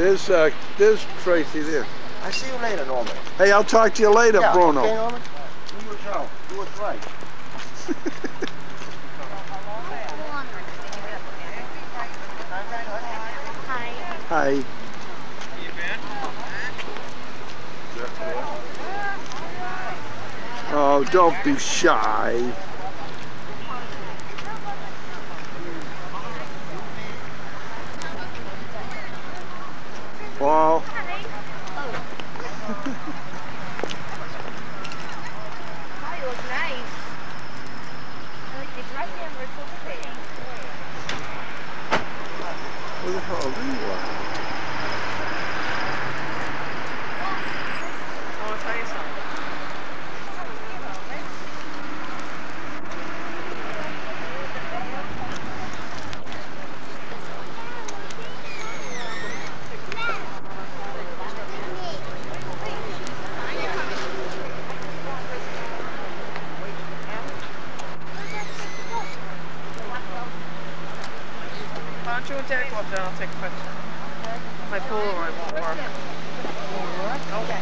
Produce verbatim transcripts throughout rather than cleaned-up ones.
There's, uh, there's Tracy there. I see you later, Norman. Hey, I'll talk to you later, yeah, Bruno. Okay, Norman? Do what's wrong. Do what's right. Hi. Oh, don't be shy. Paul. You look nice. I like your dress and we're so pretty. Where the hell are you at? I want to tell you something. Why don't you and Dad go up there and I'll take a picture? My Polaroid won't work. Okay.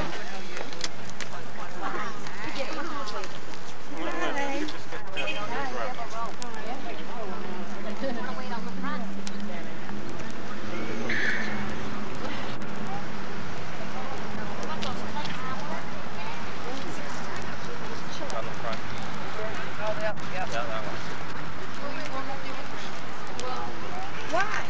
Why?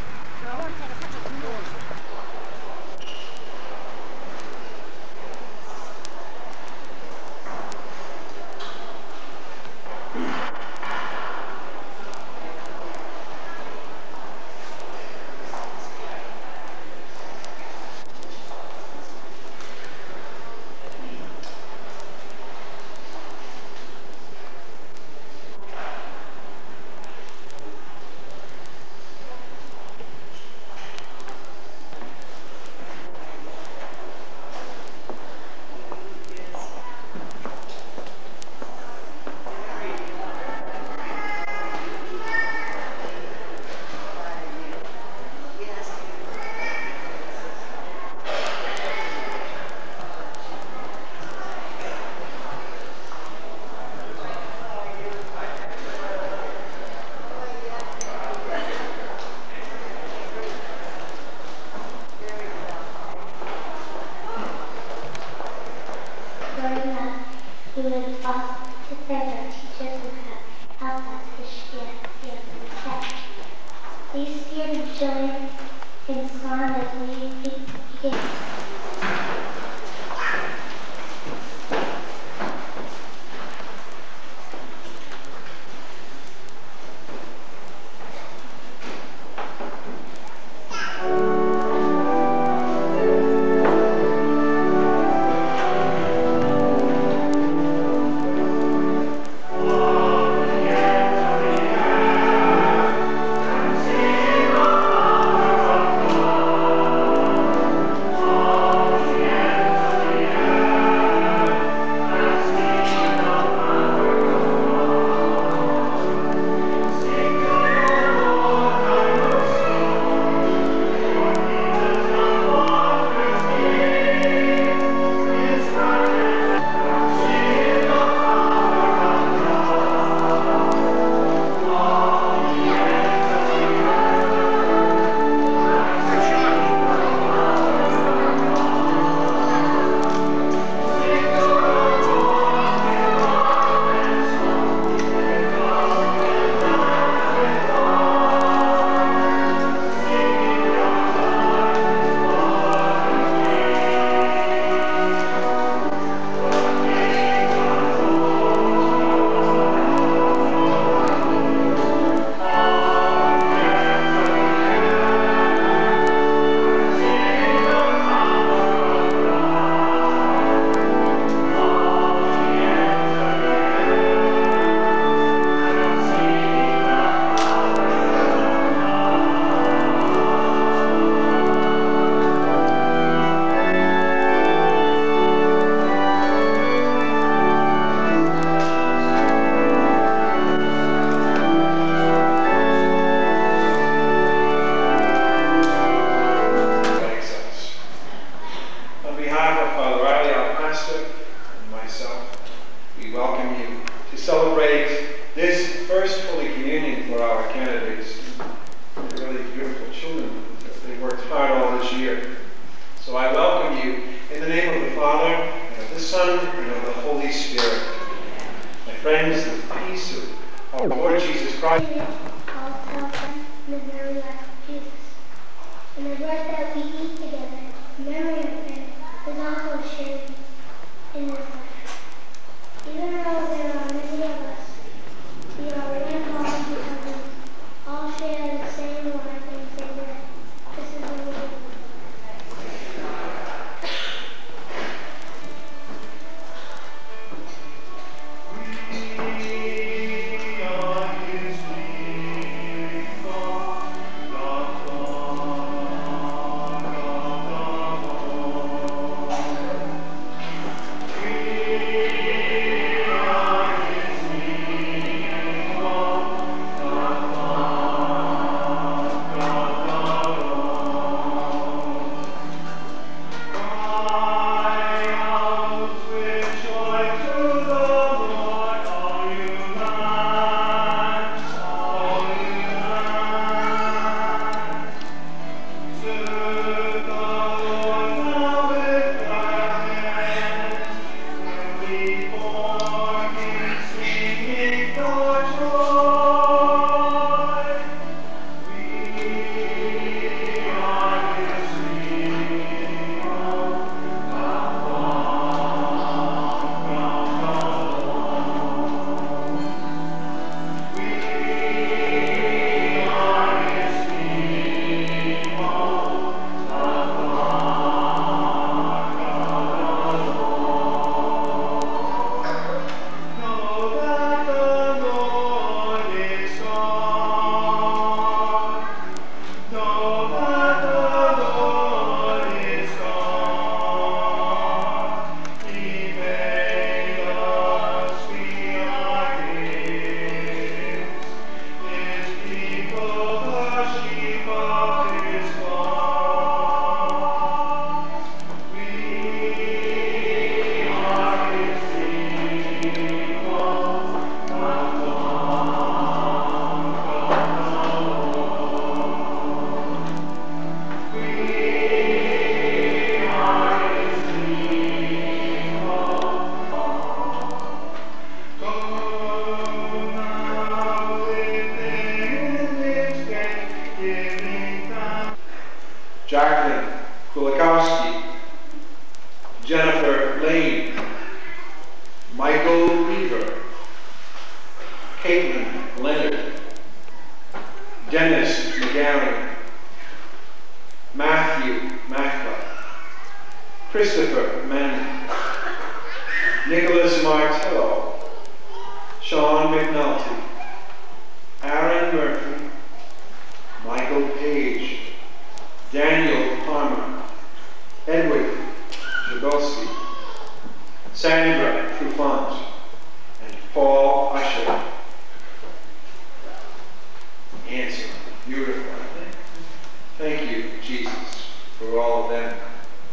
celebrate this first Holy Communion for our candidates. They're really beautiful children. They worked hard all this year. So I welcome you in the name of the Father, and of the Son, and of the Holy Spirit. My friends, the peace of our Lord Jesus Christ. All tell them the very life of Jesus. And the bread that we eat together, in memory of him, is also shared in his life. Even though there are many of us, we are one body because we all share the same life and same bread. This is the word of God. Jacqueline Kulikowski, Jennifer Lane, Michael Weaver, Caitlin Leonard, Dennis McGarry, Matthew Mackler, Christopher Manning, Nicholas Martello, Sean McNulty, Aaron Murphy, Michael Page, Daniel Palmer, Edward Jagoski, Sandra Trufant, and Paul Usher. Handsome, beautiful. Thank you, Jesus, for all of them.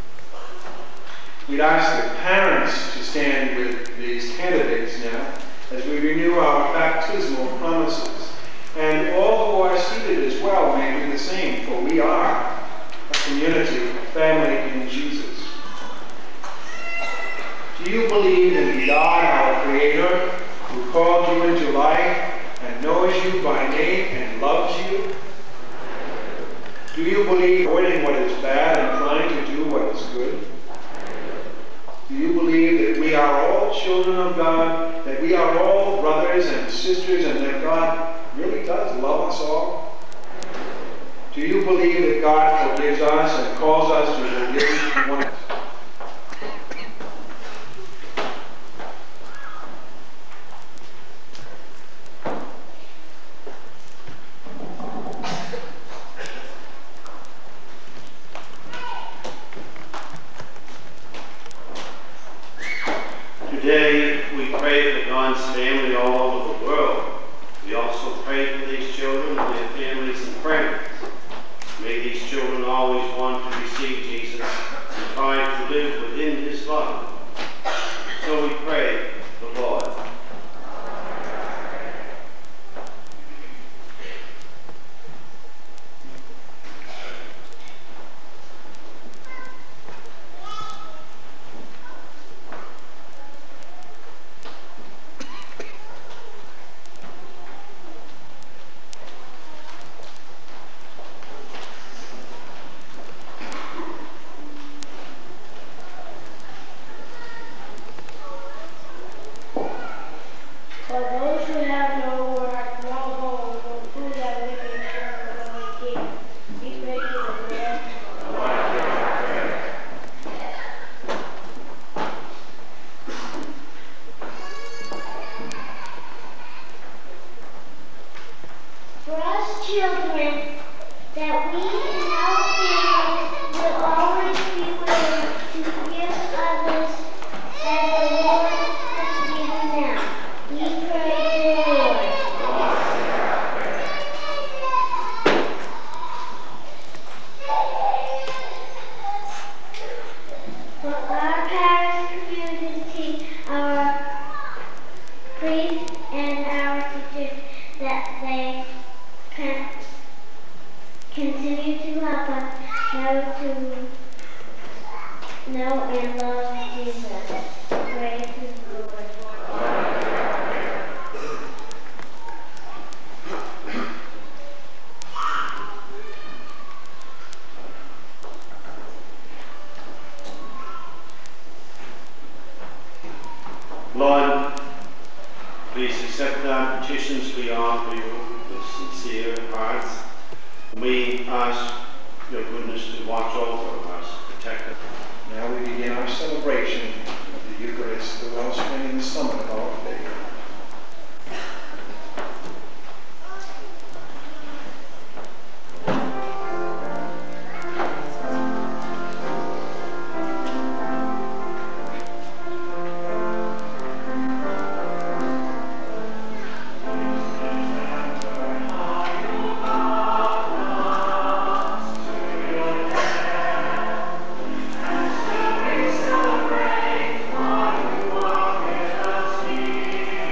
We'd ask the parents to stand with these candidates now as we renew our baptismal promises. And all who are seated as well may do the same, for we are a community, a family in Jesus. Do you believe in God, our Creator, who called you into life and knows you by name and loves you? Do you believe avoiding what is bad and trying to do what is good? Do you believe that we are all children of God, that we are all brothers and sisters, and that God really does love us all? Do you believe that God forgives us and calls us to forgive one another? Today, we pray for God's family all over the world. We also pray for these children and their families and friends. May these children always want to receive Jesus and try to live within his love. So we pray the Lord. For those who have no work, no home, no food that we can share with other kids, we pray for the bread. For us children, that we and our families will always be willing to give others as the Lord has given them. We pray to the Lord. For our parish community, our priests and our teachers, that they can continue to help us know to know and love Jesus. Pray to the Lord. Lord, please accept our petitions we offer you with sincere hearts. We ask your goodness to watch over us, protect us. Now we begin our celebration of the Eucharist, the wellspring and the summit of our faith. Celebrate what you are with us here.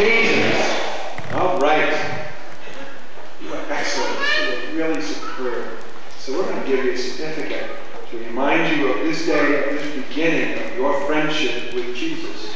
Jesus. All right. You were excellent. You were really superb. So we're going to give you a certificate to remind you of this day, of this beginning of your friendship with Jesus.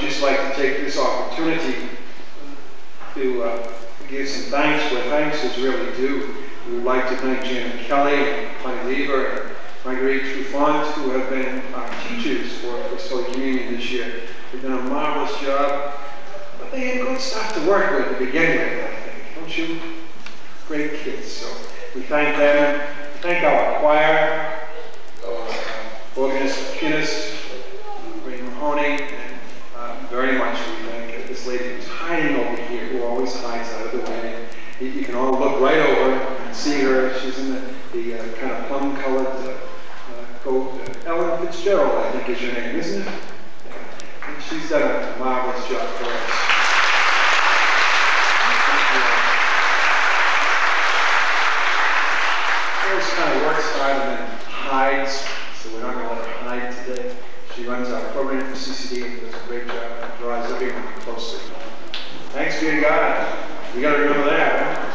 just like to take this opportunity to uh, give some thanks where thanks is really due. We would like to thank Janet Kelly, Connie Lever, and Marguerite Trufant, who have been our teachers for Restored Communion this year. They've done a marvelous job, but they had good stuff to work with to begin with, I think, don't you? Great kids, so we thank them. Thank our choir, our organist, pianist, Ray Mahoney, and uh, very much we thank this lady who's hiding over here, who always hides out of the way. You, you can all look right over and see her. She's in the, the uh, kind of plum-colored uh, uh, coat. Uh, Ellen Fitzgerald, I think, is your name, isn't it? Yeah. And she's done a marvelous job for us. This kind of works hard and then hides, so we're not going to let her hide today. She runs our program for C C D and does a great job and draws everyone closely. Thanks be to God. We got to remember that, huh?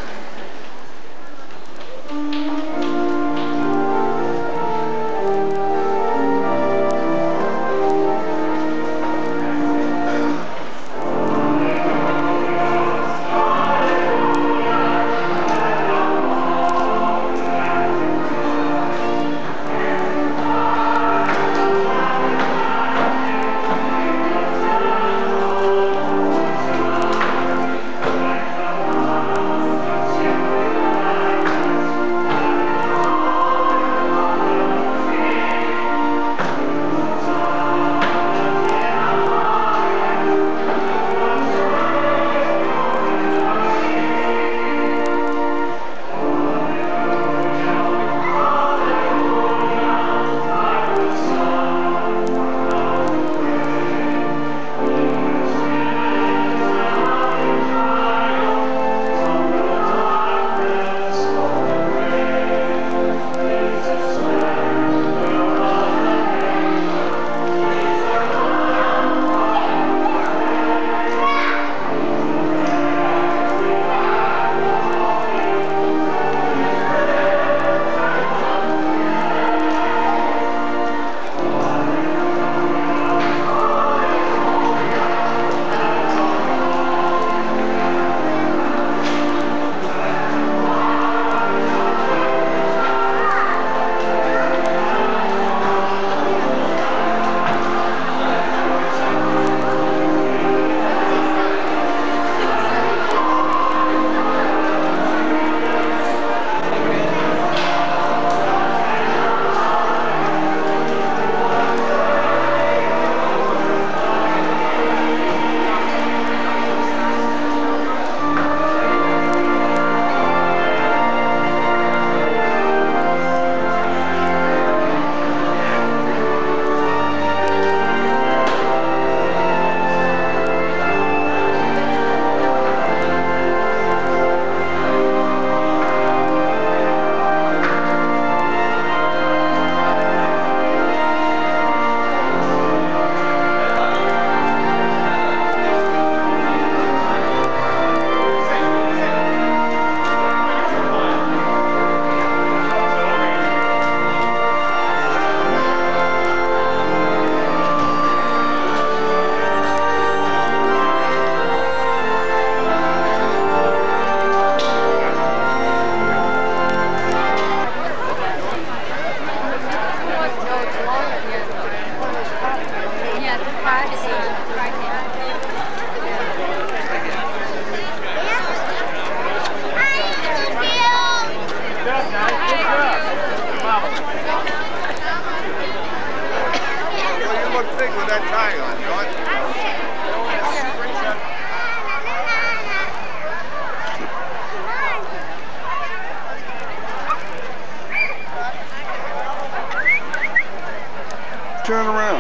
Turn around.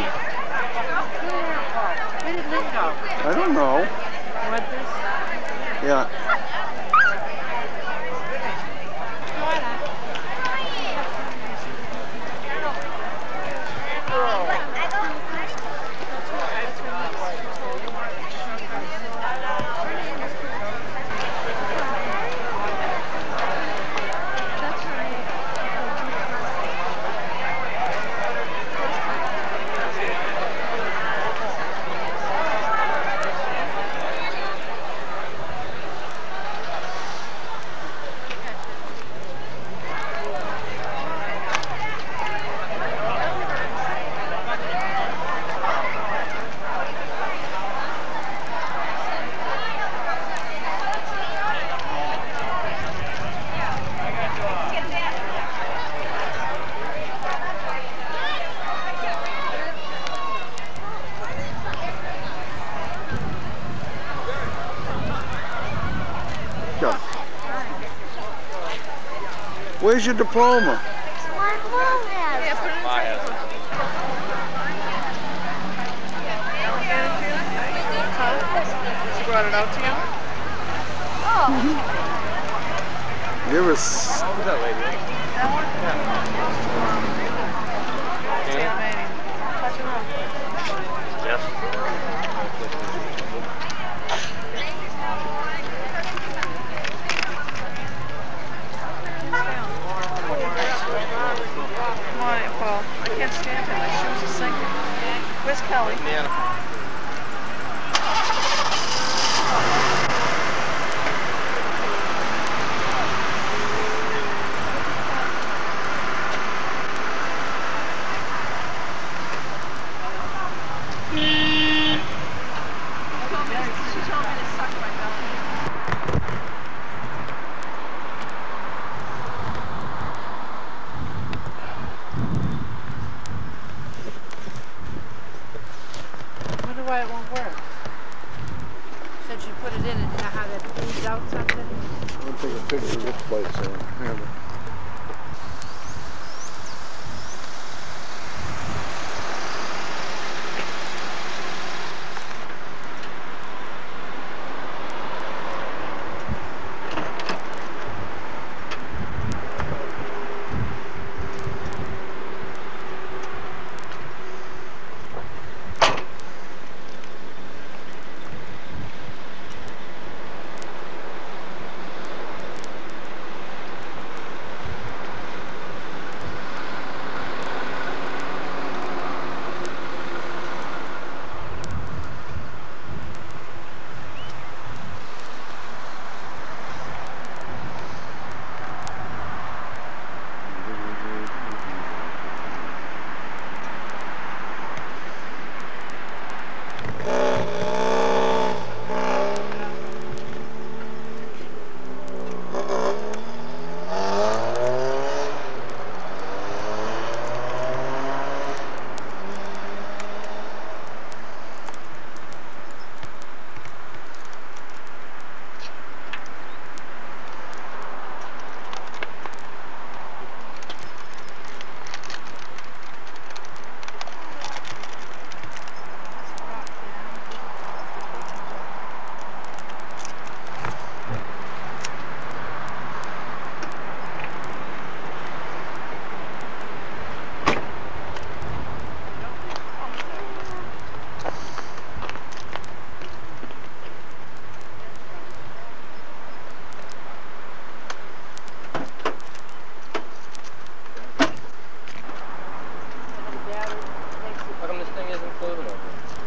Where did Lynn go? I don't know. You want this? Yeah. Where's your diploma? My mom has. Yeah, put it in the table. Huh? She brought it out to you? Oh. Give us. Who's that lady? That one? Yeah. Touch him up. Come on, Paul. I can't stand him. My shoes are sinking. Where's Kelly? Yeah. She told me to suck my belly. I wonder why it won't work. Said you put it in and you know how that bleeds out something? I'm gonna take a picture of this place. So, yeah. How come this thing isn't floating over?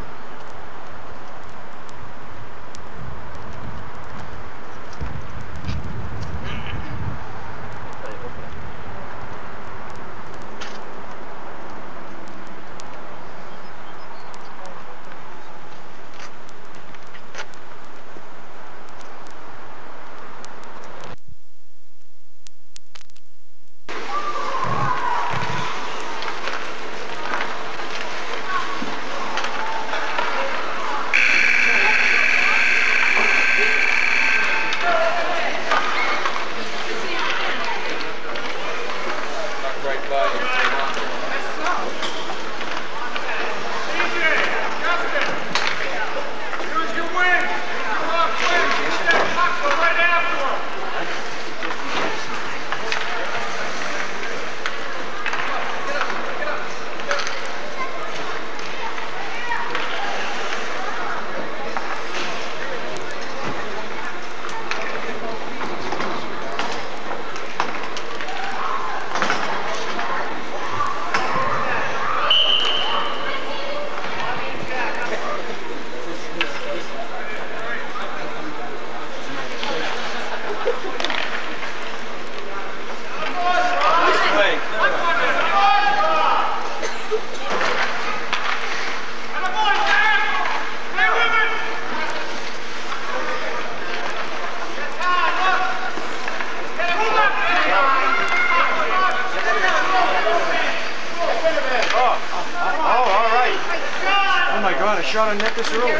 I shot a neck this early.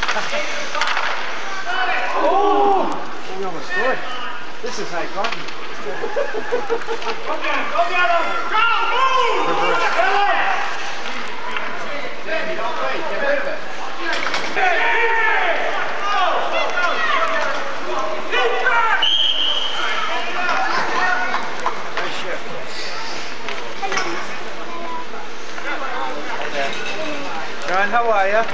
Oh! We almost scored. This is high cotton. John, how are you?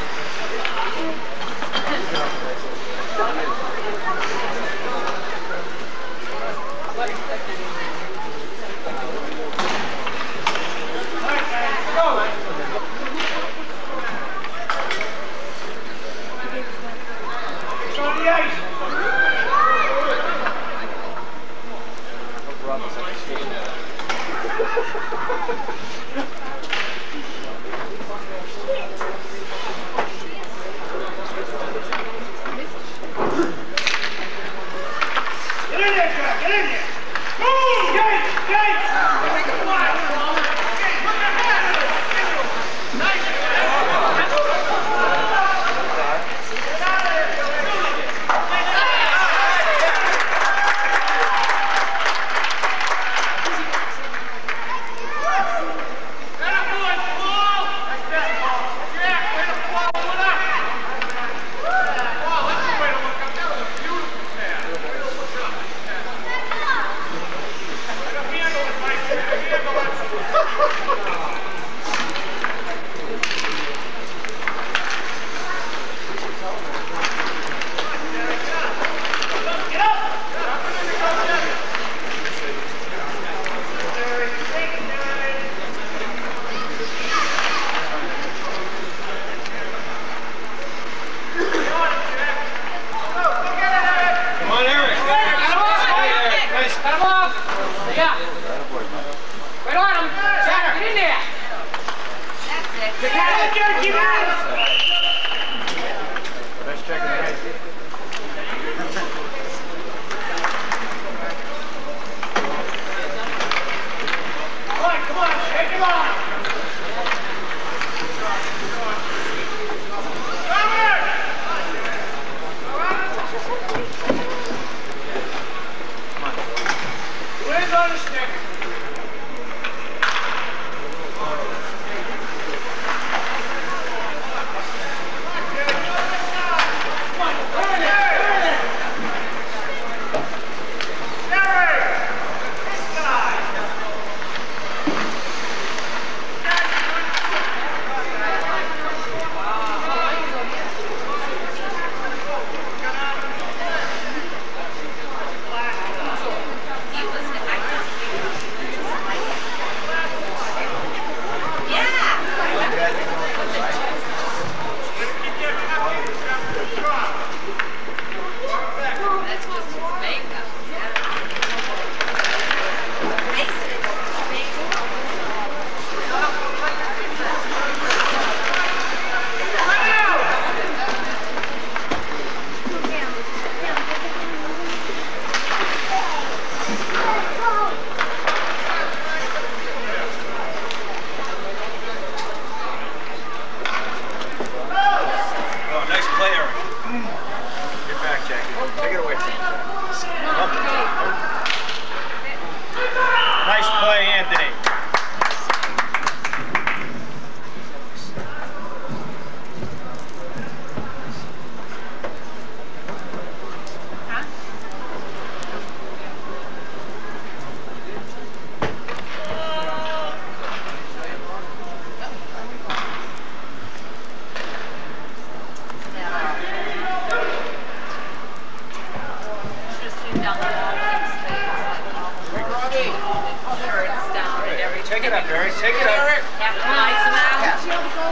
Take it up, Barry. Take it up. Have a nice mouth.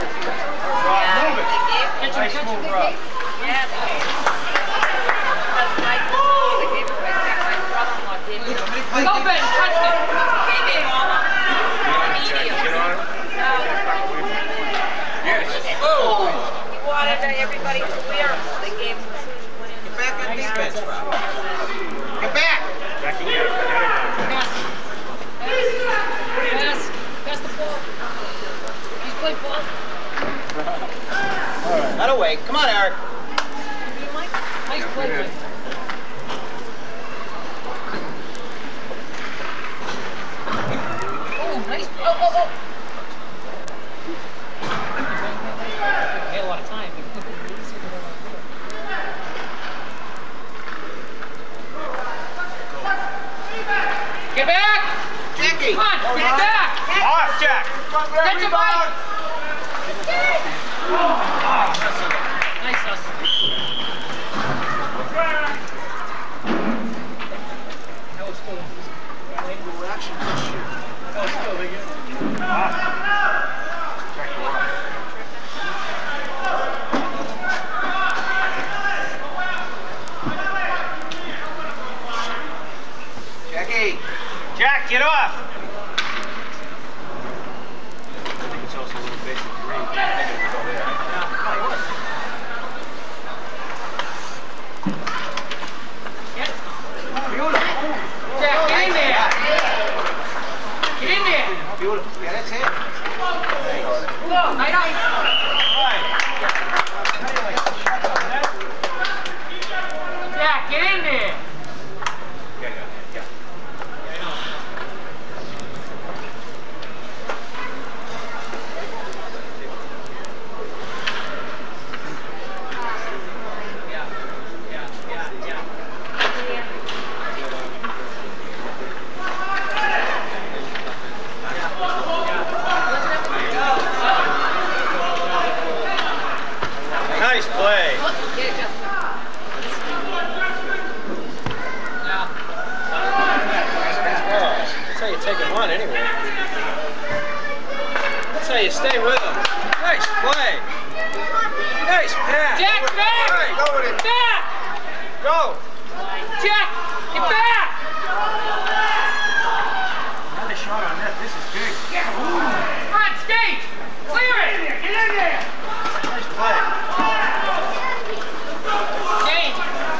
Rob, move it. Nice move, Rob. Yeah, they gave. That's like, they gave it right back. My brother-in-law gave it. Go, Ben, touch it. Hey, babe, Mama. Get on it. Yes. Oh. He wanted everybody to wear them, so they gave him as soon as he went in. Get back on defense, Rob. Get back. Back again. Pass. Pass the ball. He's playing ball. All right, not away. Come on, Eric. Nice play, man. Jack. Get your bike! Nice hustle. Jackie. Jack, get off. I think it's also a little basic green. I think it's over there. Jack, get in there! Get in there! Beautiful. Yeah, that's it. Look, night night. Jack, get in there! Nice play. That's how you take him on anyway. That's how you stay with him. Nice play. Nice pass. Jack, back! Right, go with it. Back! Go. Jack, get back! Another shot on that. This is big. Come on, skate! Clear it! Get in there! Nice play. Skate!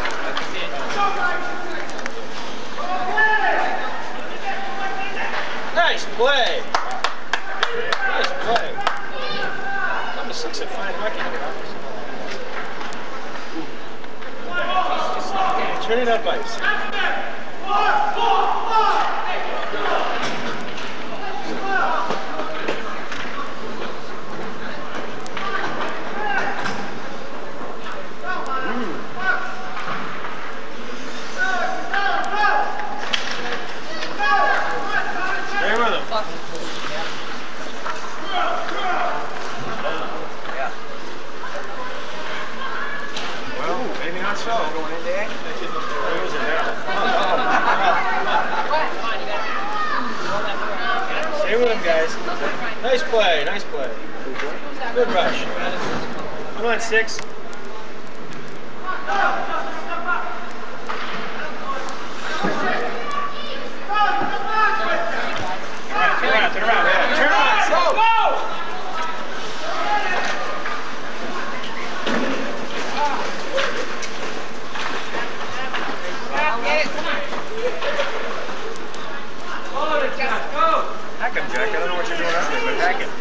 Nice play. Nice play. Number six at fine record. Turn it up, Ice. Stay with him. Well, maybe not so. Going in there. Stay with him, guys. Nice play, nice play. Good rush. Come on, six. Turn around, turn around. Yeah. Turn around. Go! Go! Hack him, Jack. I don't know what you're doing out there, but hack him.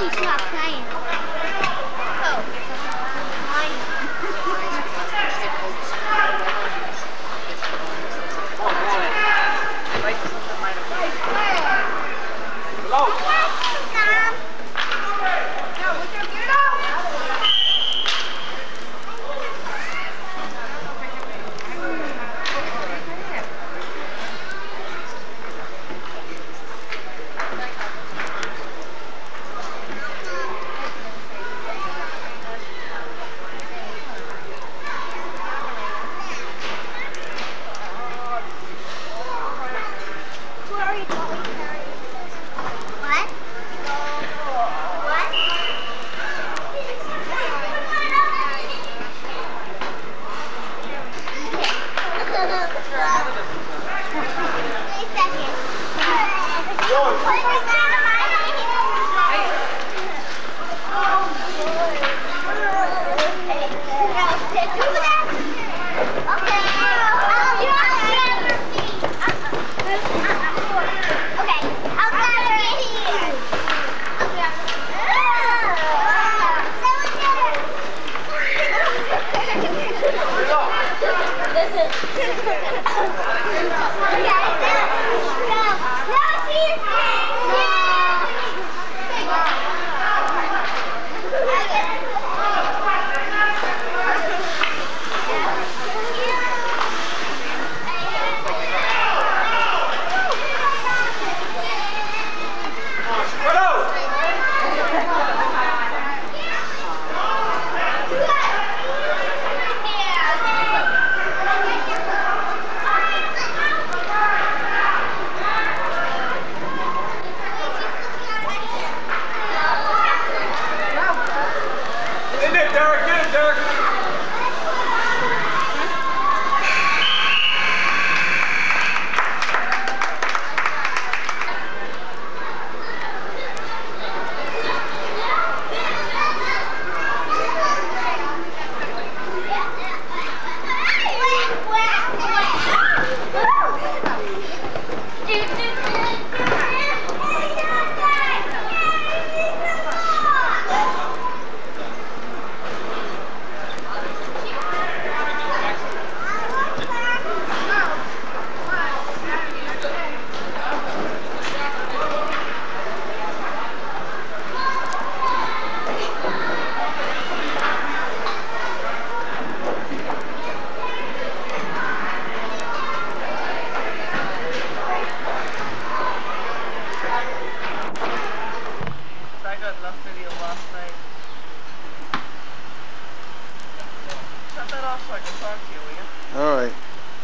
He's not playing. All right.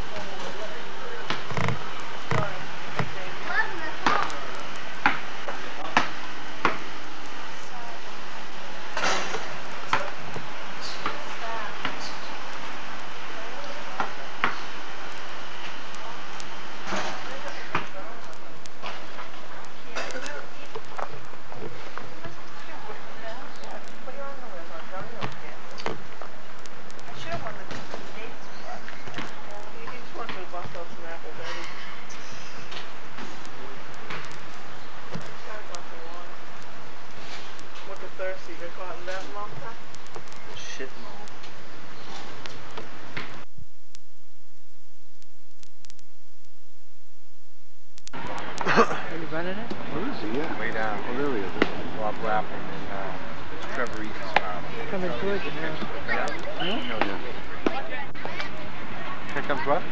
Are you running it? Where is he? Yeah. Way down. Oh, there he is. Bob Lapham and uh, Trevor Eaton's farm. Coming towards you now. Hmm? No, no. Here comes what?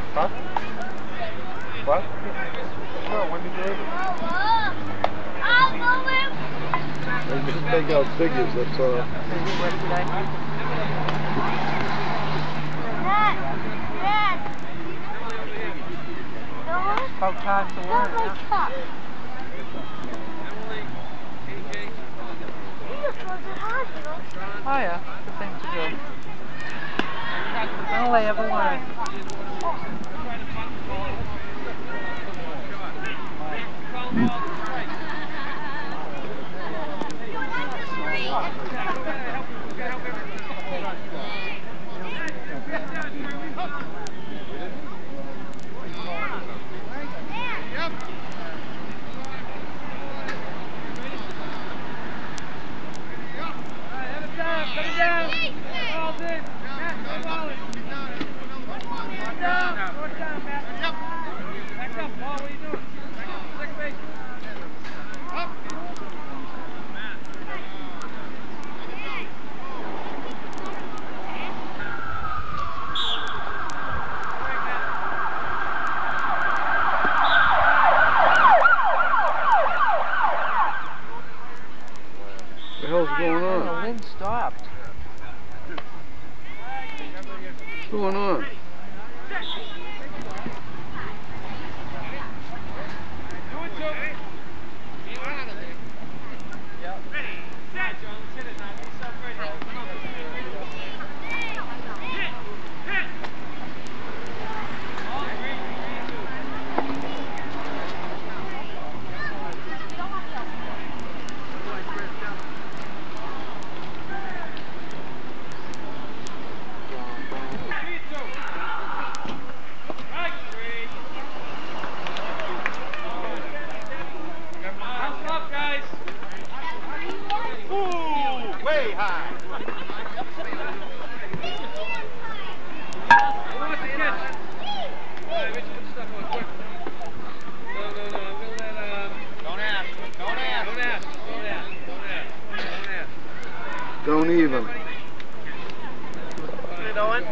Huh? What? No, when did you leave? They just take out figures, that's all. About time to learn, yeah. Oh yeah, good thing to do. When will I ever learn? What the hell's going on? The wind stopped. What's going on? Don't even. Put it on.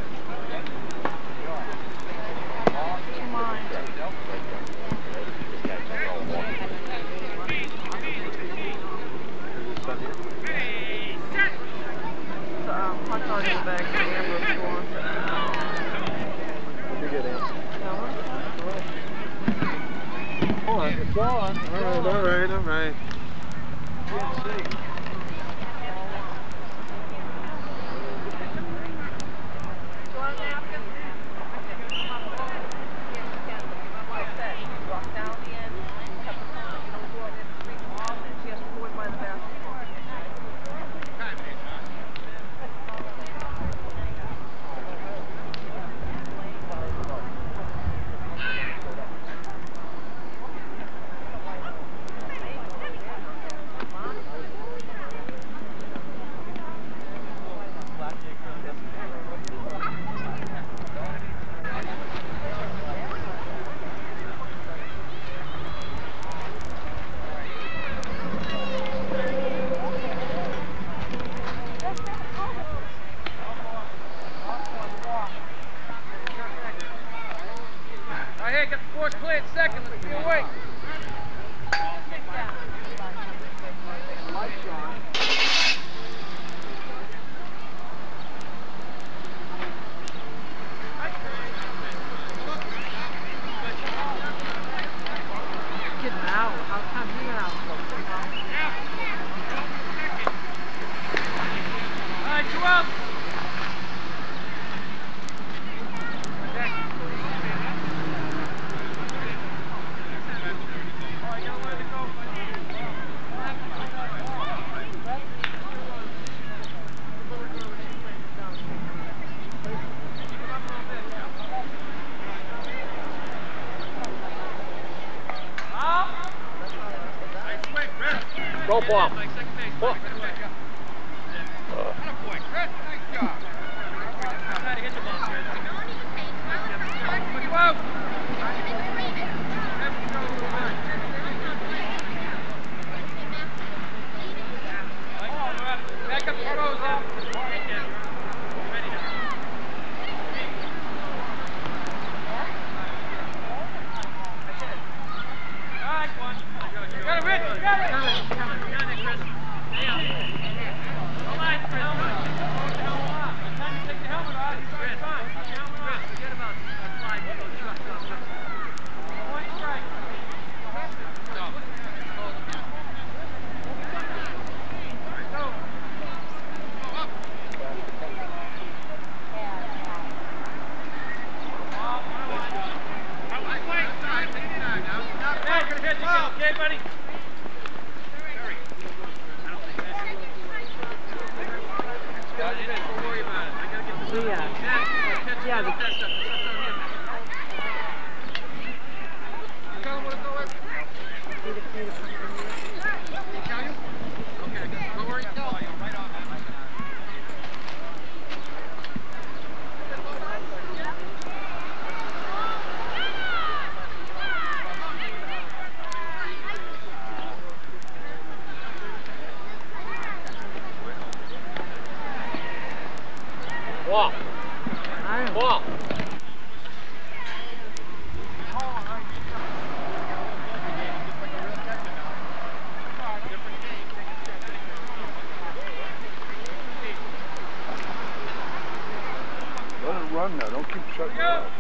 It's on. Alright, alright, alright. Go, Bob. Bob. Walk. Walk. Let it run now. Don't keep shutting it off.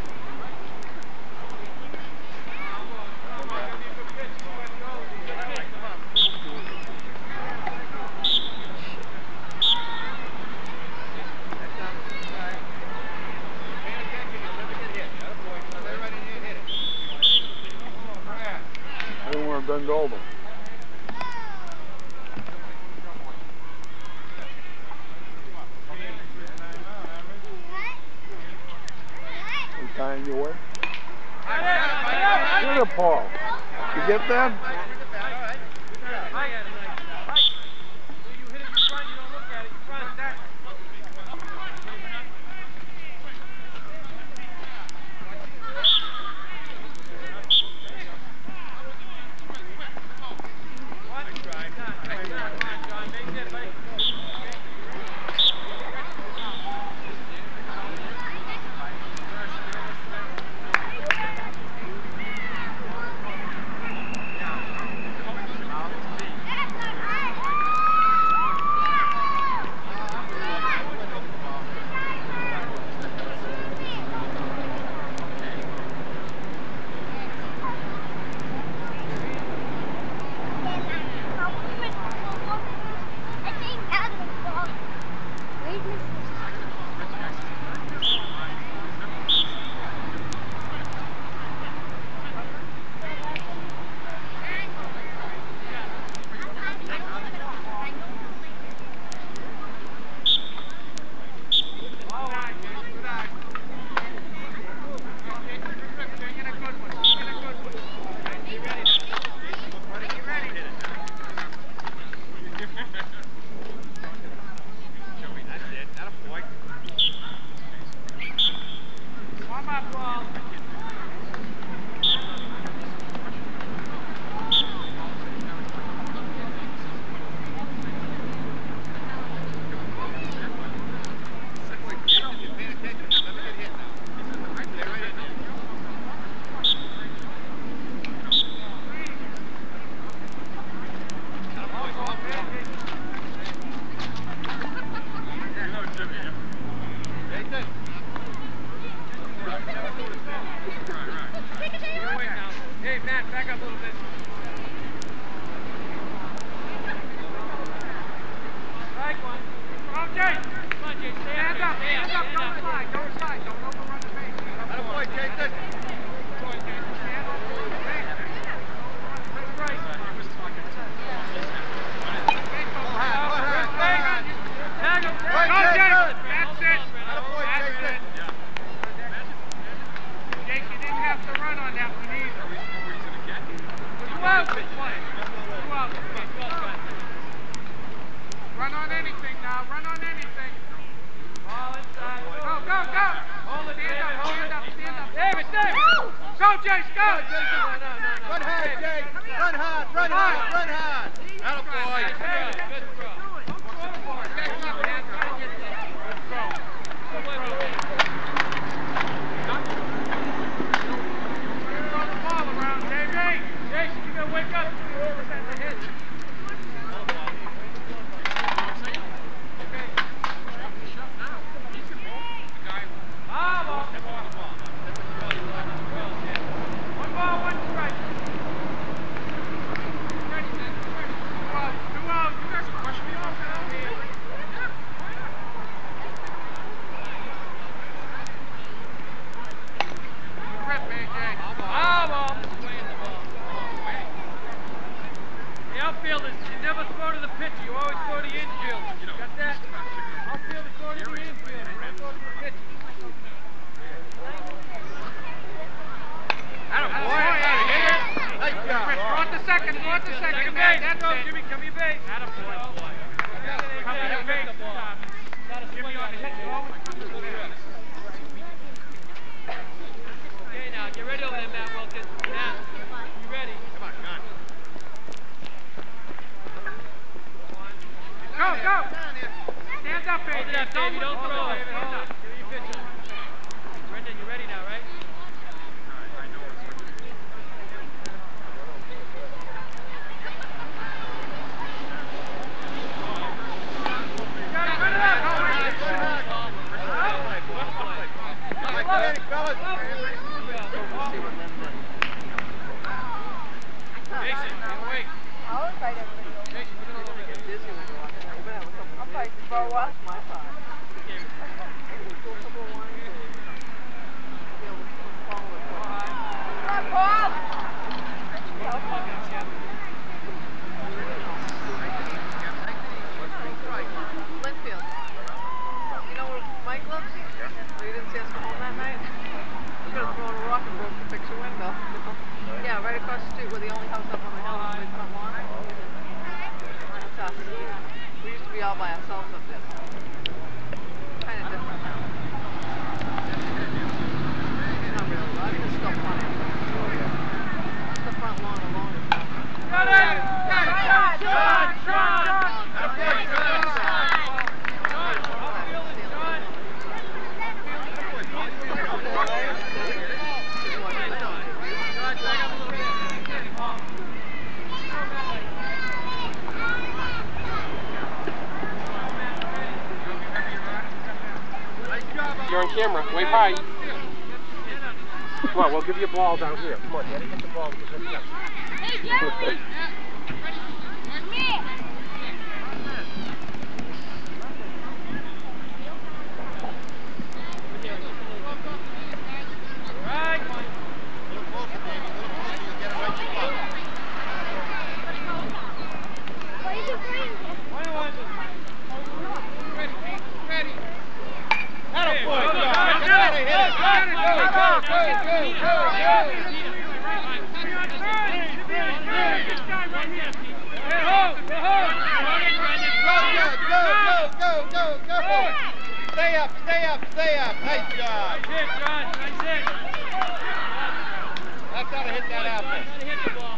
I don't want to bend over. I'm tying you away. Get it, Paul. You get that? Two out, two out. second, Matt. That's it. Jimmy, cover your base. Attaboy, boy. Cover your base. Jimmy on the hit. Okay, now, get ready over there, Matt Wilkins. Matt, you ready? Come on, come on. Go, go. Stand up, baby. Hold it up, baby. Don't throw it. Hold it. Give me your pitcher. Brendan, you ready now, right? You're on camera. Wave high. Come on, we'll give you a ball down here. Come on, Daddy, get the ball. Hey, Jeremy! Stay up, stay up, stay up. Nice job. Nice hit, John. Nice hit. That's how to hit that apple. Gotta hit the ball.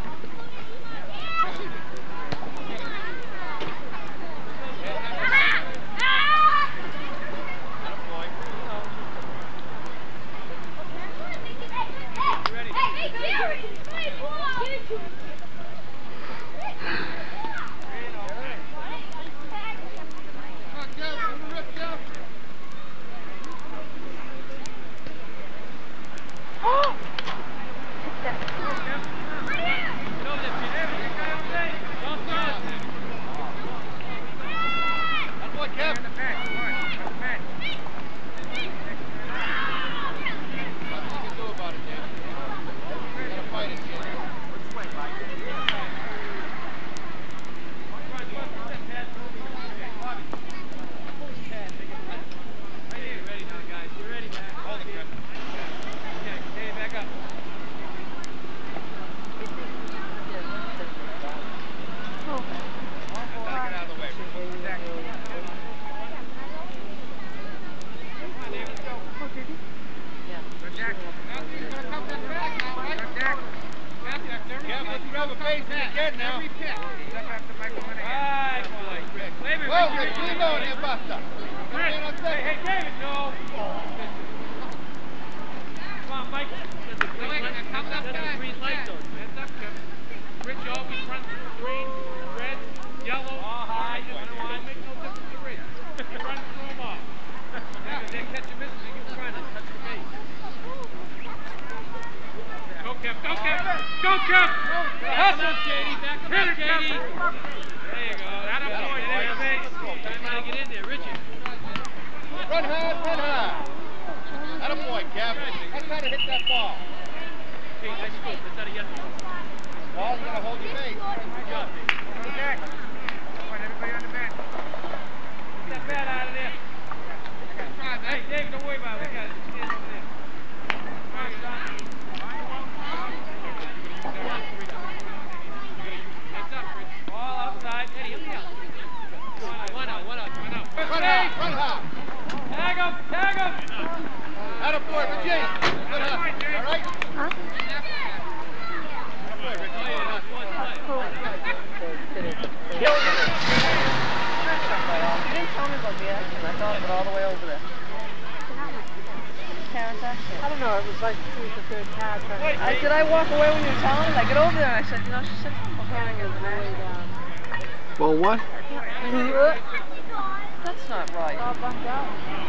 Heads up. like to see the third car turn. I, did I walk away when you were telling me? I get over there and I said, you know, she said, Carrying his way down. Well, what? that's not right. All bummed out.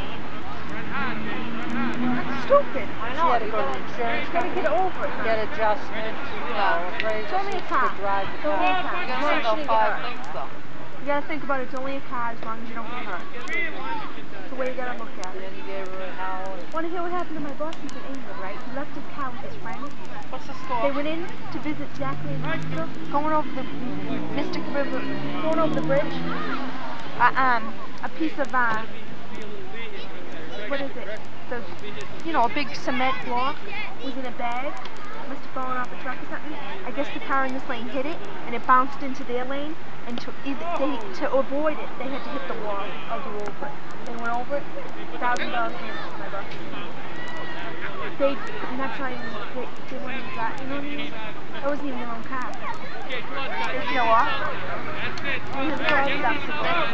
That's stupid. I know. She had to go to insurance. You gotta get over it. Get adjustment, you know, appraisal. It's only a car. To drive the It's only a car. car. You As long gotta as send you out don't five get hurt. things though. You gotta think about it. It's only a car as long as you don't get hurt. It's the way you gotta look at Then it. he gave her a howl. Want to hear what happened to my boss? He's in England, right? He left his car with his friend. What's the score? They went in to visit Jacqueline Hospital, going over the Mystic River, going over the bridge. Uh, um, a piece of, uh, what is it? The, you know, a big cement block was in a bag. Must have fallen off a truck or something. I guess the car in this lane hit it, and it bounced into their lane. And to either they to avoid it, they had to hit the wall or go over it. They went over it. Thousand dollars damage, my boss. They, and that's not even, they, they weren't even got, you know what I mean? That wasn't even their own car. They feel off. And his car was up to bed.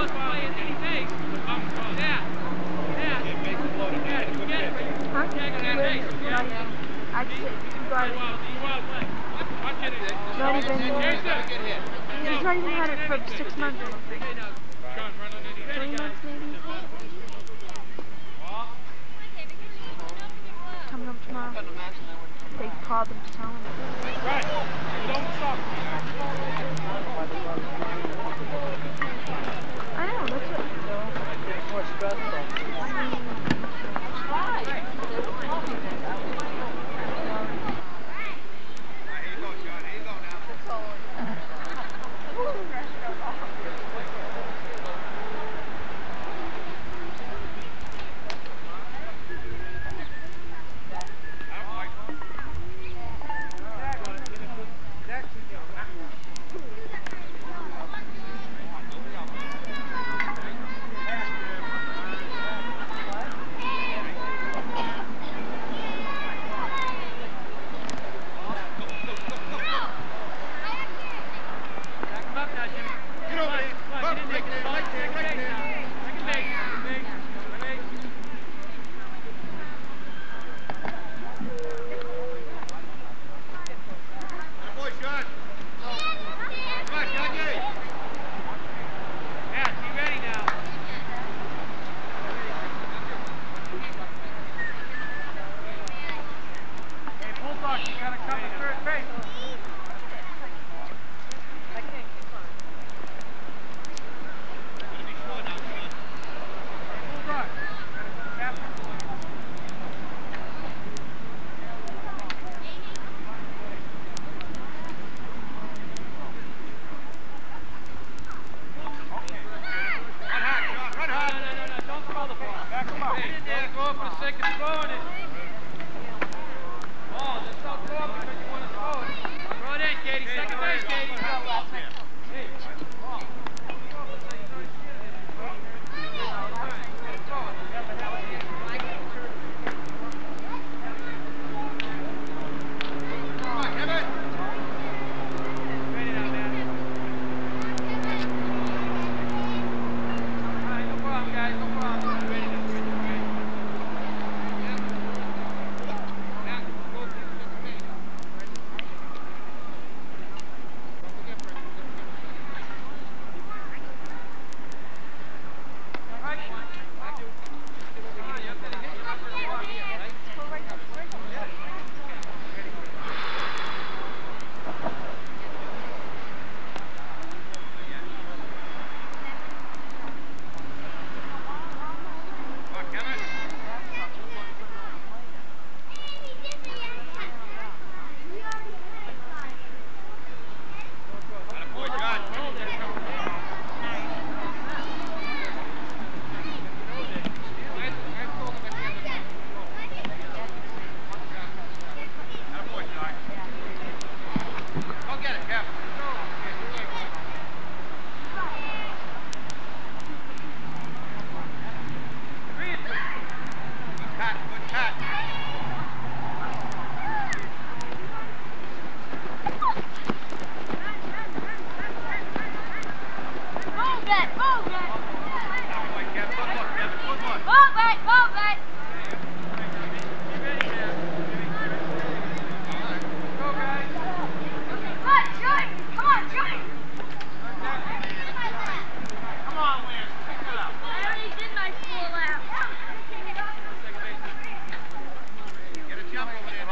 Huh? Where? Not even. I just, you got it. Not even, he's not even had it for six months, I don't think. Three months maybe? Coming up tomorrow. They called them to tell him. I know, that's what. It's more stressful.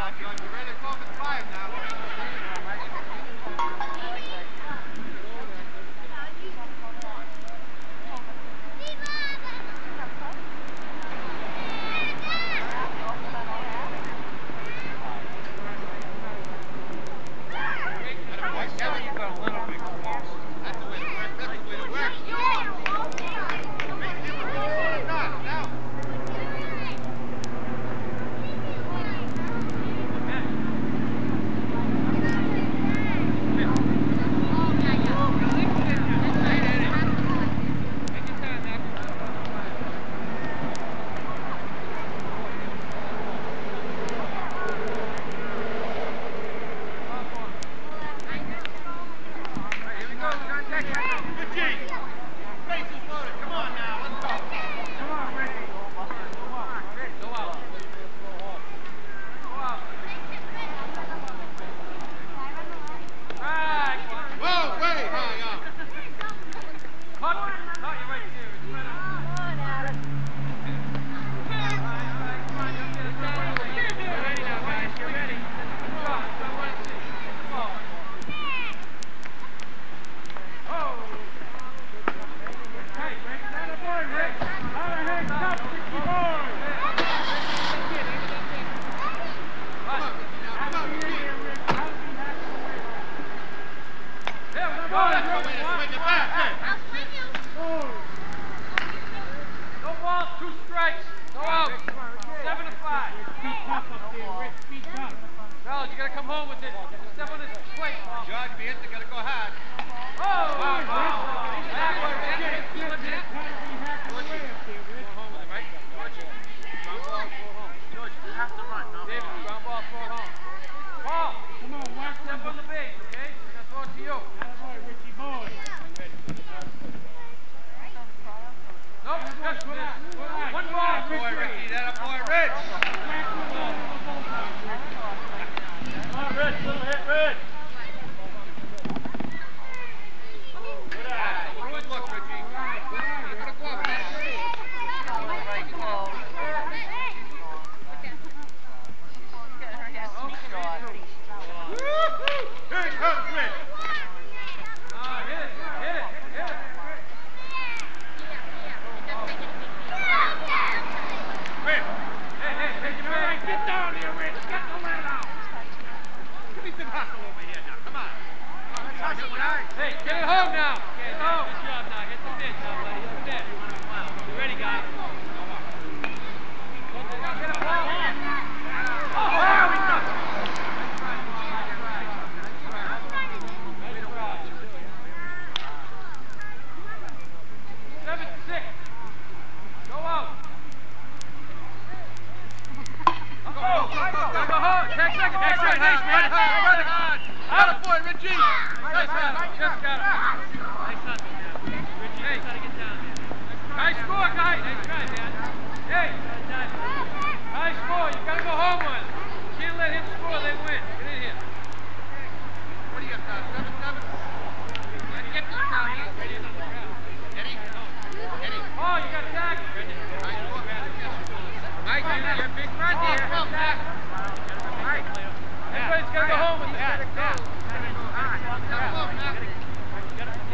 Everybody's got to go home with that.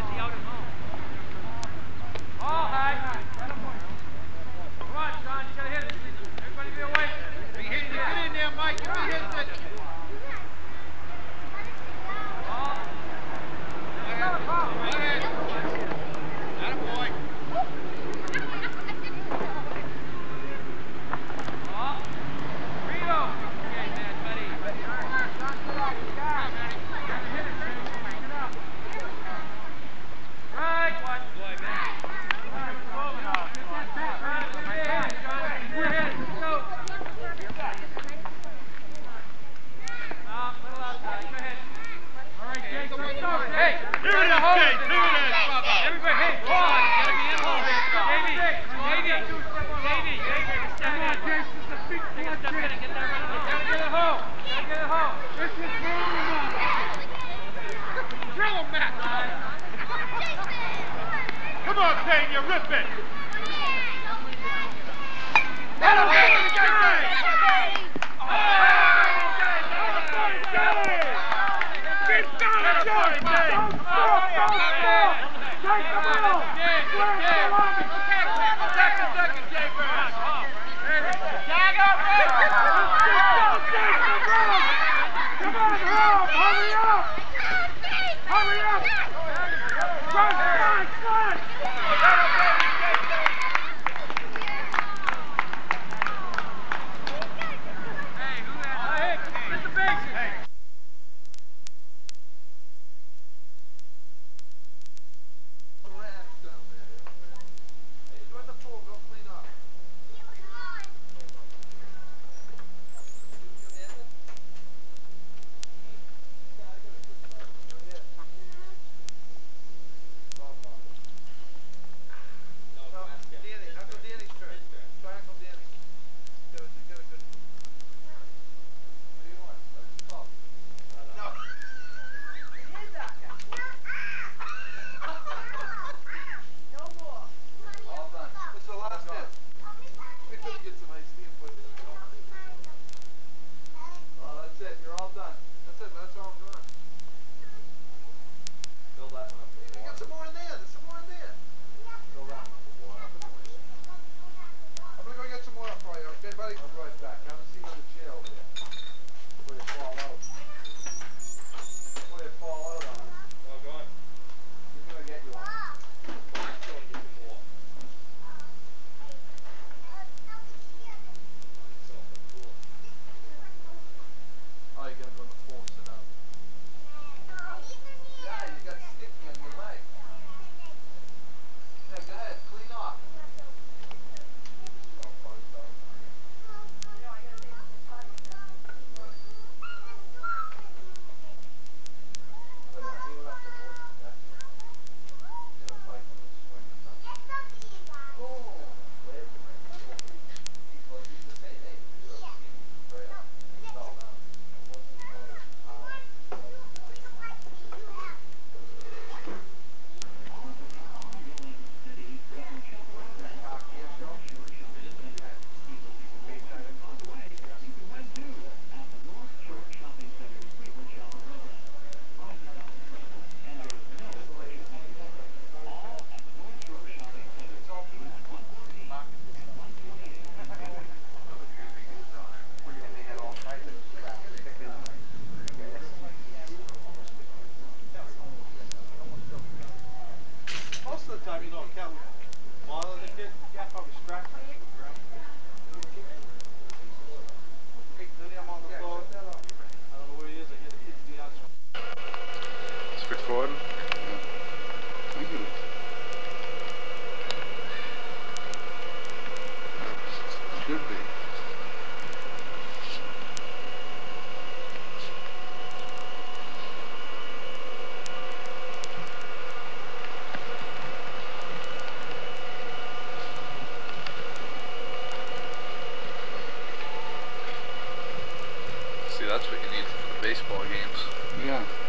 baseball games. Yeah.